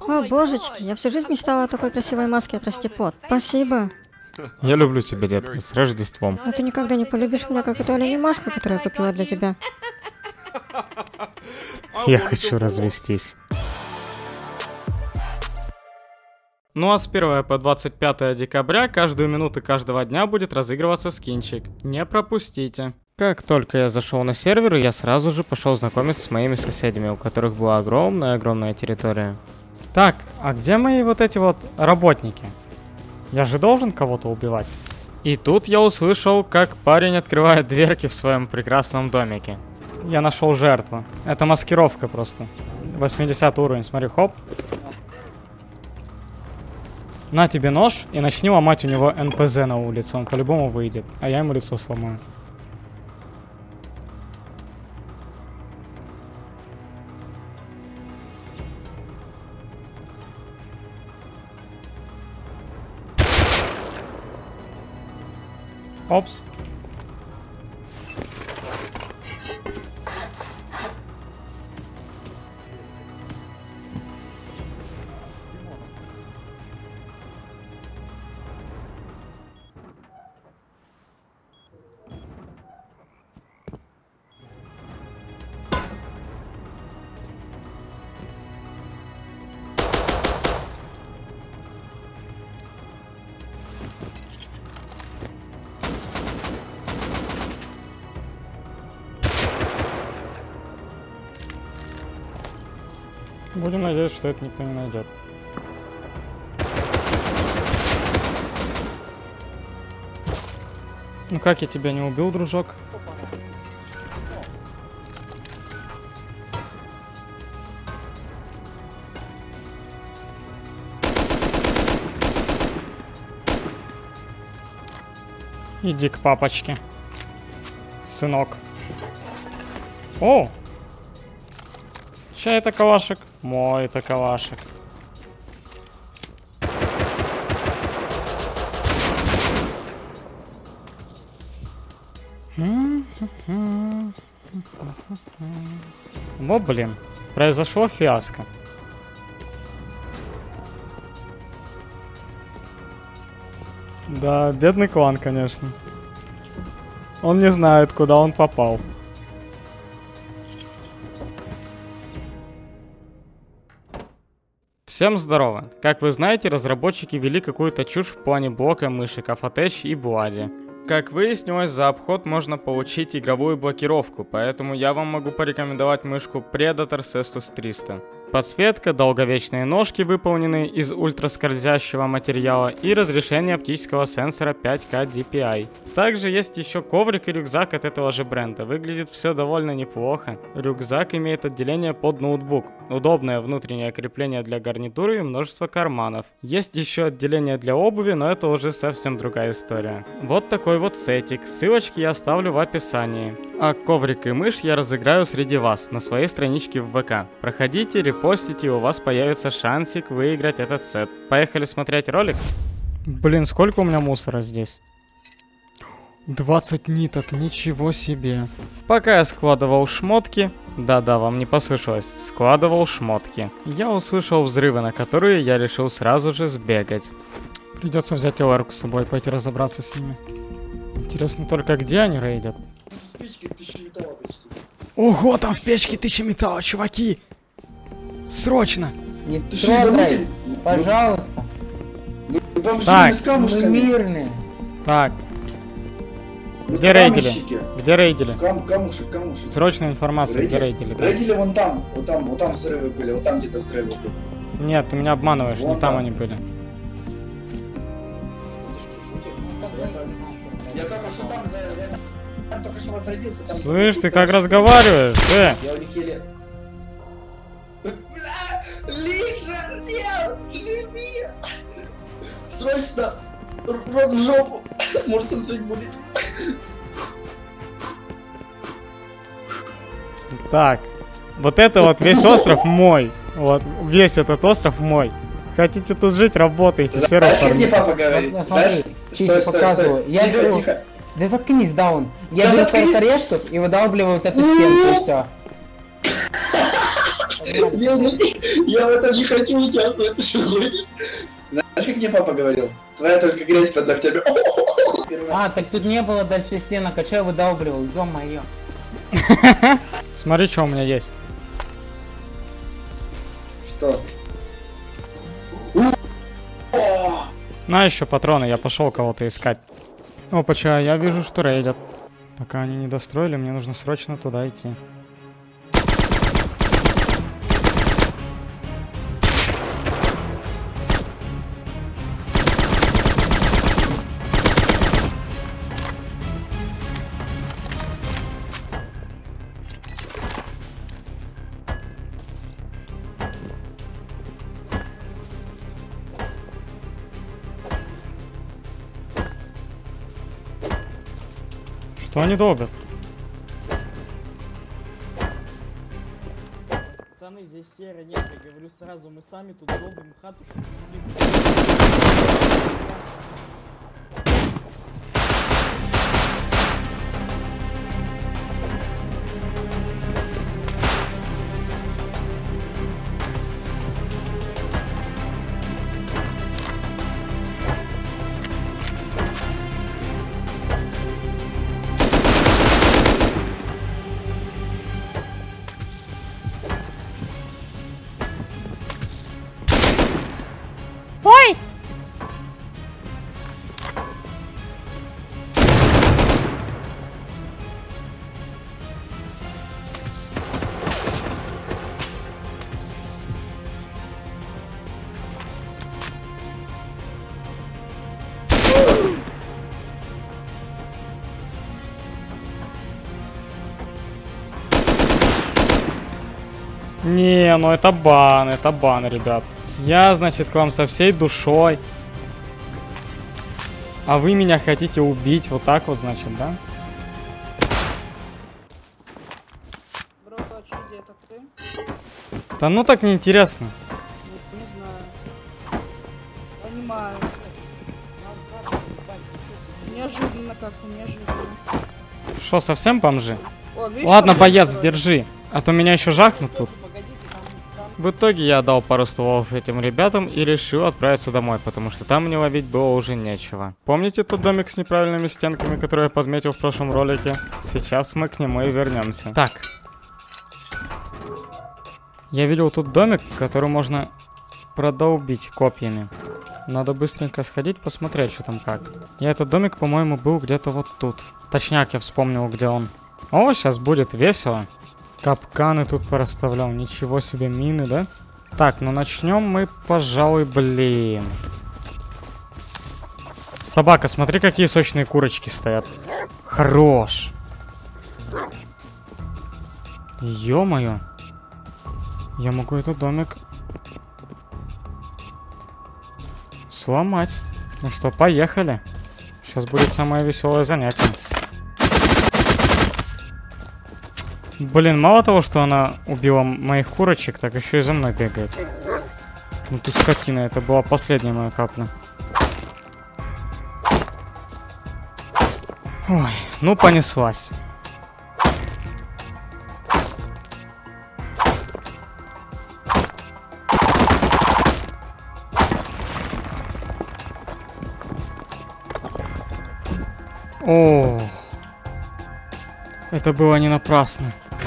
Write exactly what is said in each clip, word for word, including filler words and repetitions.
О, божечки, я всю жизнь мечтала о такой красивой маске от Растипот. Спасибо. Я люблю тебя, детка, с Рождеством. Но ты никогда не полюбишь меня, как эту оленью маску, которую я купила для тебя. Я хочу развестись. Ну а с первого по двадцать пятое декабря каждую минуту каждого дня будет разыгрываться скинчик. Не пропустите. Как только я зашел на сервер, я сразу же пошел знакомиться с моими соседями, у которых была огромная-огромная территория. Так, а где мои вот эти вот работники? Я же должен кого-то убивать. И тут я услышал, как парень открывает дверки в своем прекрасном домике. Я нашел жертву. Это маскировка просто. восьмидесятый уровень, смотри, хоп. На тебе нож и начни ломать у него эн пэ зэ на улице. Он по-любому выйдет, а я ему лицо сломаю. Опс. Будем надеяться, что это никто не найдет. Ну как я тебя не убил, дружок? Иди к папочке, сынок. О! Чай это калашик? Мой это калашик. О, блин. Произошло фиаско. Да, бедный клан, конечно. Он не знает, куда он попал. Всем здорово! Как вы знаете, разработчики ввели какую-то чушь в плане блока мышек Афотеч и Блади. Как выяснилось, за обход можно получить игровую блокировку, поэтому я вам могу порекомендовать мышку Predator Cestus триста. Подсветка, долговечные ножки, выполненные из ультраскользящего материала, и разрешение оптического сенсора пять ка ди пи ай. Также есть еще коврик и рюкзак от этого же бренда. Выглядит все довольно неплохо. Рюкзак имеет отделение под ноутбук, удобное внутреннее крепление для гарнитуры и множество карманов. Есть еще отделение для обуви, но это уже совсем другая история. Вот такой вот сетик. Ссылочки я оставлю в описании. А коврик и мышь я разыграю среди вас на своей страничке в вэ ка. Проходите, репостите, и у вас появится шансик выиграть этот сет. Поехали смотреть ролик. Блин, сколько у меня мусора здесь? двадцать ниток, ничего себе. Пока я складывал шмотки, да-да, вам не послышалось, складывал шмотки, я услышал взрывы, на которые я решил сразу же сбегать. Придется взять Элэрку с собой, пойти разобраться с ними. Интересно только, где они рейдят? Ого, там в печке тысяча металла, чуваки! Срочно! Не трогай, пожалуйста. Так, Мы мирные. так. Где рейдили? Где рейдили? Кам камушек, камушек. Срочная информация, где рейдили? Да. Рейдили вон там, вот там, вот там взрывы были, вот там где-то взрывы были. Нет, ты меня обманываешь, Вон не там там. они были. Я как что там, я только что возродился. Там Слышь, ты как разговариваешь? Э? Я у них еле... Бля, Лиша, нет, живи! Срочно! Рот в жопу! Может он жить будет. Так, вот это вот весь остров мой. Вот, весь этот остров мой. Хотите тут жить, работаете, сервер Знаешь, как мне формируйте. папа говорит? Вот, Знаешь, смотри, Чиси, показываю. Я Тихо, беру... тихо. Да заткнись, даун. Я Да беру заткнись. сорок орешков и выдавливаю вот эту стенку, и все. Я в этом не хочу участвовать, ты что ходишь? Знаешь, как мне папа говорил? Твоя только грязь под ногтями. А, так тут не было дальше стенок, а что я выдалбливал? Ё-моё. Смотри, что у меня есть. Что? На еще патроны, я пошел кого-то искать. Опача, я вижу, что рейдят. Пока они не достроили, мне нужно срочно туда идти. Что они долбят? Пацаны, здесь серы нет, я говорю сразу, мы сами тут долбим хату, чтобы Ой! Не, ну это бан, это бан, ребят. Я, значит, к вам со всей душой. А вы меня хотите убить вот так вот, значит, да? Бро, а что где-то ты? Да ну так неинтересно. Вот, не знаю. Понимаю. Неожиданно как-то, неожиданно. Что, совсем бомжи? О, видишь, Ладно, как боец, устроено? держи. А то меня еще жахнут тут. В итоге я дал пару стволов этим ребятам и решил отправиться домой, потому что там мне ловить было уже нечего. Помните тот домик с неправильными стенками, который я подметил в прошлом ролике? Сейчас мы к нему и вернемся. Так. Я видел тут домик, который можно продолбить копьями. Надо быстренько сходить, посмотреть, что там как. И этот домик, по-моему, был где-то вот тут. Точняк, я вспомнил, где он. О, сейчас будет весело. Капканы тут порасставлял. Ничего себе, мины, да? Так, ну начнем мы, пожалуй, блин. Собака, смотри, какие сочные курочки стоят. Хорош. Ё-моё. Я могу этот домик сломать. Ну что, поехали. Сейчас будет самое веселое занятие. Блин, мало того, что она убила моих курочек, так еще и за мной бегает. Ну тут скотина, это была последняя моя капля. Ой, ну понеслась. О, это было не напрасно.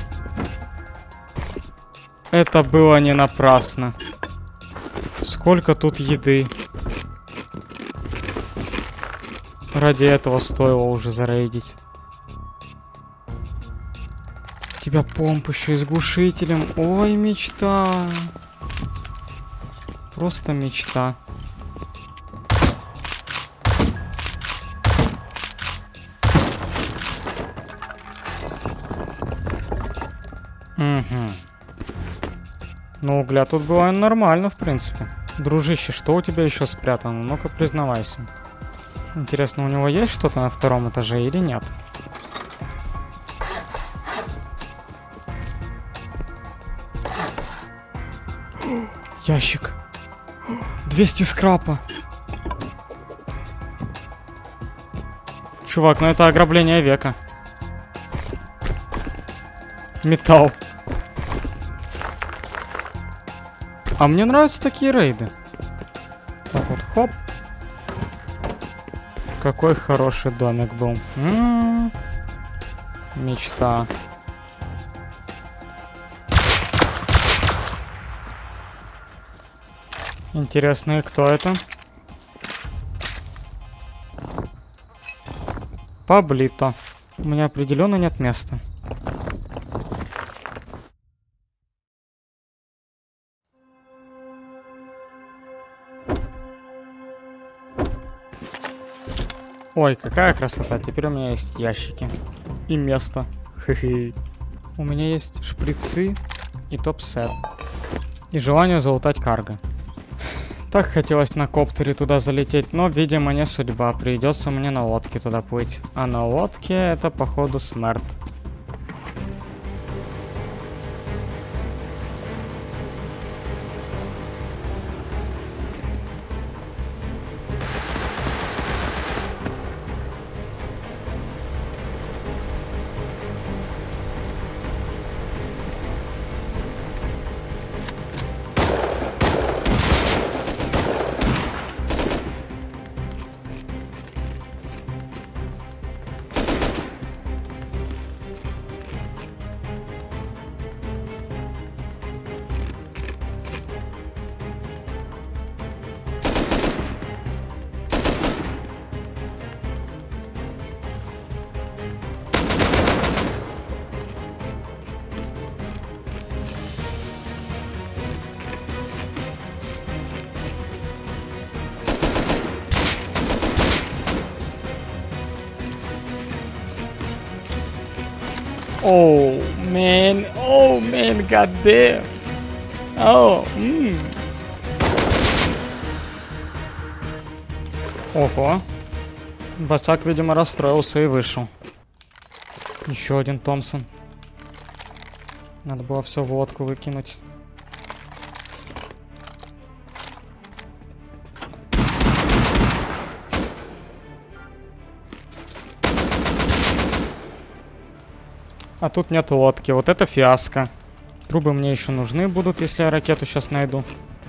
Это было не напрасно. Сколько тут еды. Ради этого стоило уже зарейдить. У тебя помп еще и с глушителем. Ой, мечта. Просто мечта. Угу. Ну, угля тут было нормально, в принципе. Дружище, что у тебя еще спрятано? Ну-ка, признавайся. Интересно, у него есть что-то на втором этаже или нет? Ящик. двести скрапа. Чувак, ну это ограбление века. А мне нравятся такие рейды. Так вот, хоп. Какой хороший домик был. М-м-м. Мечта. Интересно, и кто это? Паблито. У меня определенно нет места. Ой, какая красота. Теперь у меня есть ящики. И место. Хе-хе. У меня есть шприцы и топ-сет. И желание залутать карго. Так хотелось на коптере туда залететь, но, видимо, не судьба. Придется мне на лодке туда плыть. А на лодке это, походу, смерть. Oh man, oh man, goddamn. Oh, mm. Ого. Басак, видимо, расстроился и вышел. Еще один Томпсон. Надо было все в лодку выкинуть. А тут нет лодки. Вот это фиаско. Трубы мне еще нужны будут, если я ракету сейчас найду.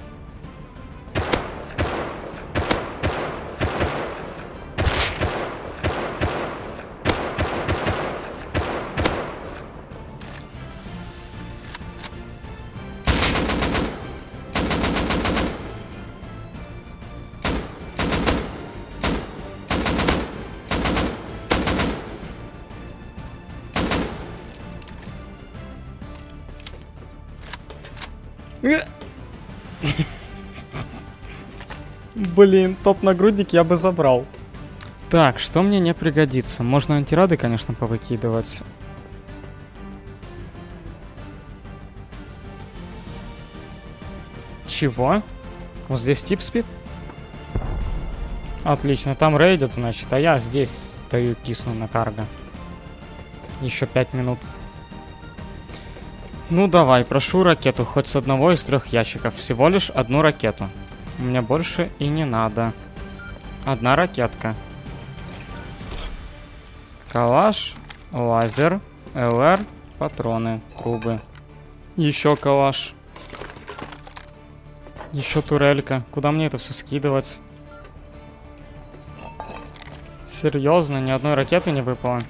Блин, топ-нагрудник я бы забрал. Так, что мне не пригодится? Можно антирады, конечно, повыкидывать. Чего? Вот здесь тип спит? Отлично, там рейдят, значит, а я здесь даю кисну на карго. Еще пять минут. Ну давай, прошу ракету, хоть с одного из трех ящиков. Всего лишь одну ракету. Мне больше и не надо. Одна ракетка. Калаш, лазер, ЛР, патроны, трубы. Еще калаш. Еще турелька. Куда мне это все скидывать? Серьезно, ни одной ракеты не выпало.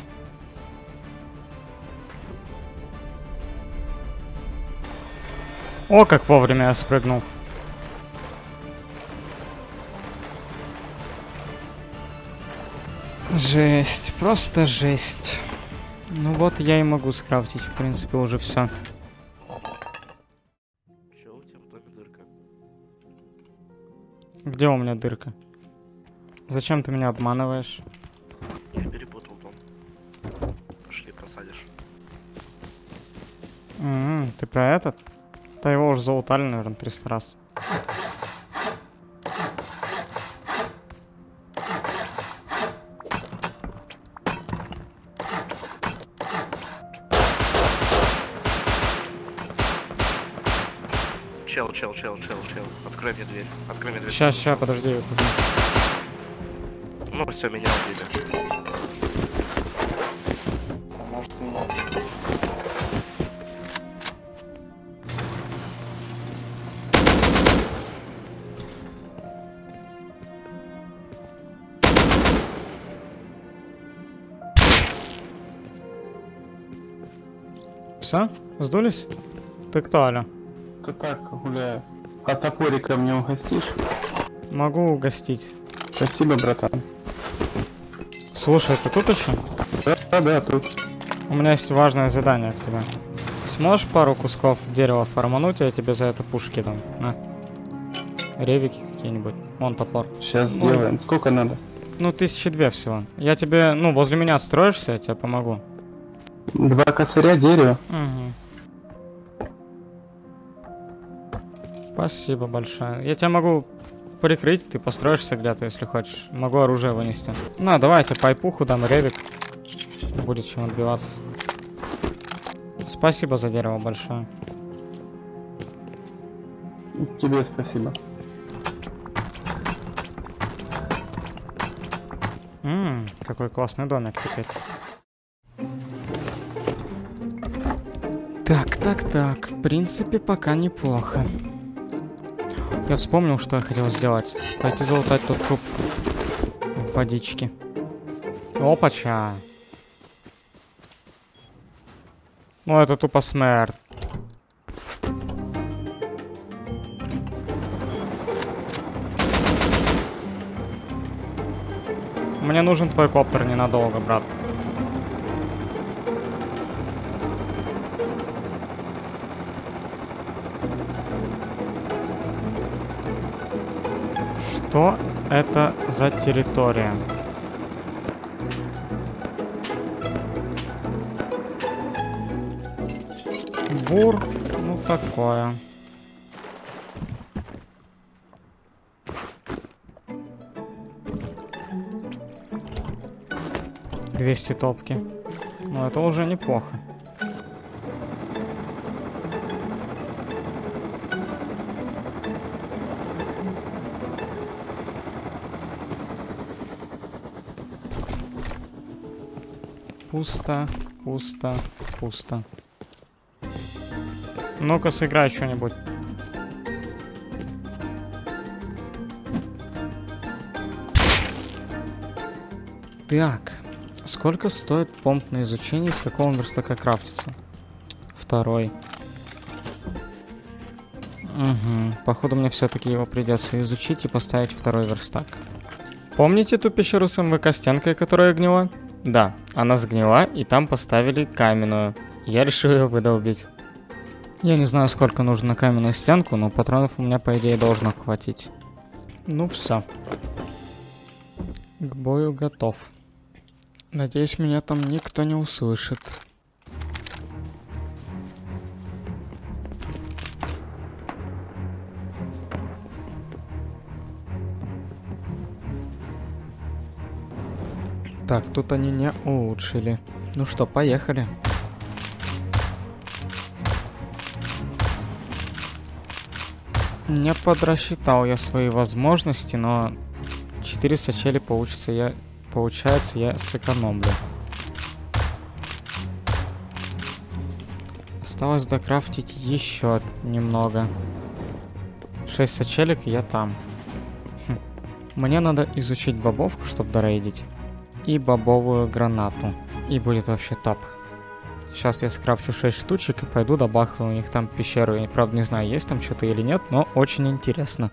О, как вовремя я спрыгнул. Жесть, просто жесть. Ну вот я и могу скрафтить, в принципе, уже все. Че у тебя в доме дырка? Где у меня дырка? Зачем ты меня обманываешь? Я перепутал дом. Пошли, просадишь. М-м, ты про этот? Да его уже залутали, наверное, триста раз. Чел, чел, чел, чел, чел. Открой мне дверь. Открой мне дверь. Сейчас, сейчас, подожди. Ну все, меня убили. Все? Сдулись? Ты кто, Аля? Ты так гуляю. А топорика мне угостишь? Могу угостить. Спасибо, братан. Слушай, ты тут еще? Да, да, да, тут. У меня есть важное задание к тебе. Сможешь пару кусков дерева формануть, я тебе за это пушки дам. На. Ревики какие-нибудь. Вон топор. Сейчас сделаем. Сколько надо? Ну, тысячи две всего. Я тебе, ну, возле меня строишься, я тебе помогу. Два косаря дерева. Угу. Спасибо большое. Я тебя могу прикрыть, ты построишься где-то, если хочешь. Могу оружие вынести. На, давайте пайпуху дам, ревик. Будет чем отбиваться. Спасибо за дерево большое. Тебе спасибо. Ммм, какой классный домик теперь. Так, так, так. В принципе, пока неплохо. Я вспомнил, что я хотел сделать. Пойти залутать тот труп в водичке. Опача. Ну, это тупо смерть. Мне нужен твой коптер ненадолго, брат. Что это за территория? Бур, ну такое. двести топки. Ну это уже неплохо. Пусто, пусто, пусто. Ну-ка, сыграй что-нибудь. Так. Сколько стоит помп на изучение, из какого верстака крафтится? Второй. Угу. Походу мне все-таки его придется изучить и поставить второй верстак. Помните ту пещеру с МВК стенкой, которая гнила? Да, она сгнила, и там поставили каменную. Я решил ее выдолбить. Я не знаю, сколько нужно на каменную стенку, но патронов у меня, по идее, должно хватить. Ну все. К бою готов. Надеюсь, меня там никто не услышит. Так, тут они не улучшили. Ну что, поехали. Не подрасчитал я свои возможности, но четыре сачели получится я... Получается, я сэкономлю. Осталось докрафтить еще немного. шесть сачелек, и я там. Хм. Мне надо изучить бобовку, чтобы дорейдить. И бобовую гранату. И будет вообще топ. Сейчас я скрафчу шесть штучек и пойду добахаю у них там пещеру. Я, правда, не знаю, есть там что-то или нет, но очень интересно.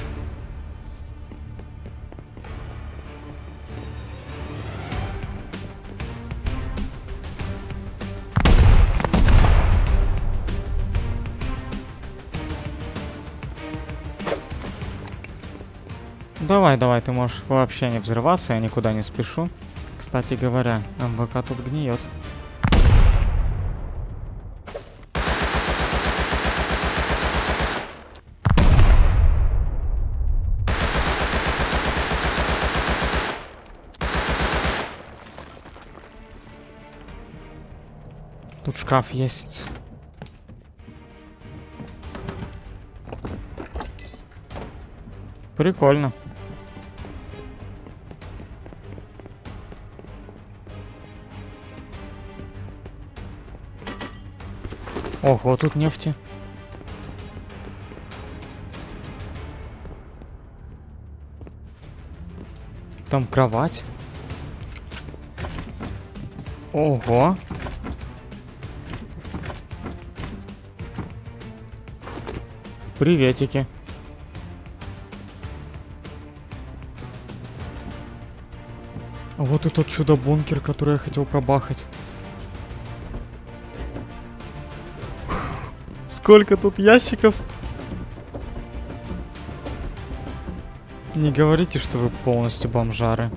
Давай, давай, ты можешь вообще не взрываться, я никуда не спешу. Кстати говоря, МВК тут гниет. Тут шкаф есть. Прикольно. Ого, тут нефти. Там кровать. Ого. Приветики. А вот и тот чудо-бункер, который я хотел пробахать. Сколько тут ящиков? Не говорите, что вы полностью бомжары.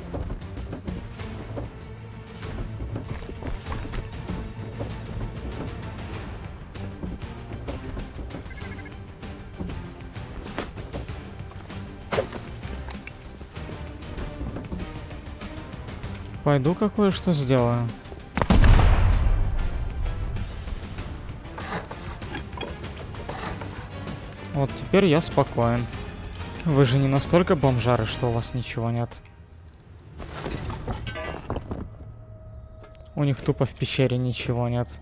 Пойду кое-что сделаю. Вот теперь я спокоен. Вы же не настолько бомжары, что у вас ничего нет. У них тупо в пещере ничего нет.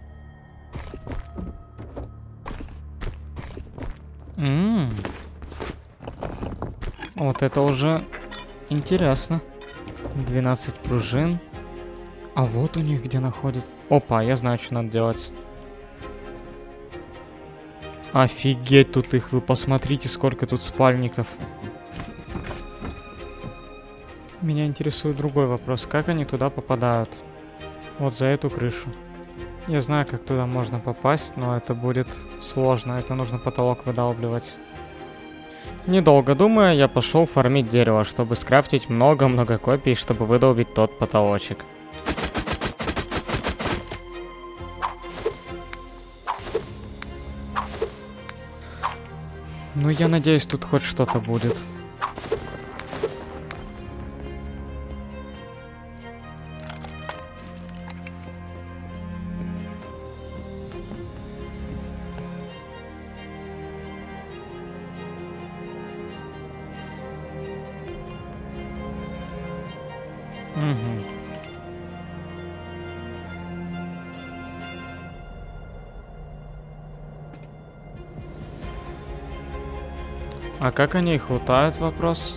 М-м-м. Вот это уже интересно. двенадцать пружин. А вот у них где находится... Опа, я знаю, что надо делать. Офигеть тут их, вы посмотрите, сколько тут спальников. Меня интересует другой вопрос. Как они туда попадают? Вот за эту крышу. Я знаю, как туда можно попасть, но это будет сложно. Это нужно потолок выдалбливать. Недолго думая, я пошел фармить дерево, чтобы скрафтить много-много копий, чтобы выдолбить тот потолочек. Ну, я надеюсь, тут хоть что-то будет. Угу. А как они их лутают, вопрос?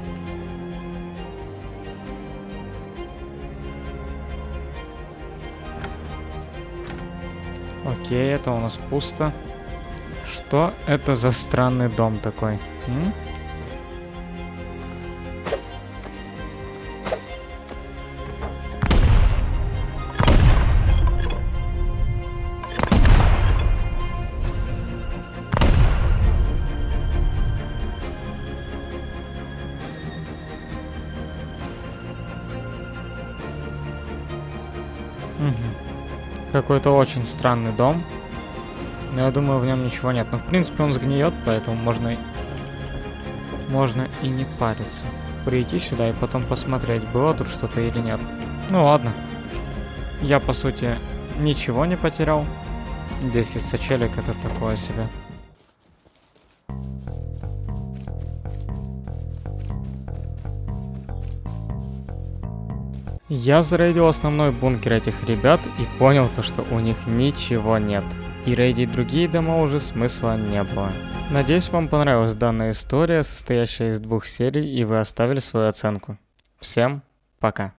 Окей, это у нас пусто. Что это за странный дом такой? М? Какой-то очень странный дом. Но я думаю, в нем ничего нет. Но в принципе он сгниет, поэтому можно, можно и не париться. Прийти сюда и потом посмотреть, было тут что-то или нет. Ну ладно. Я по сути ничего не потерял. десять сачелек это такое себе. Я зарейдил основной бункер этих ребят и понял то, что у них ничего нет. И рейдить другие дома уже смысла не было. Надеюсь, вам понравилась данная история, состоящая из двух серий, и вы оставили свою оценку. Всем пока.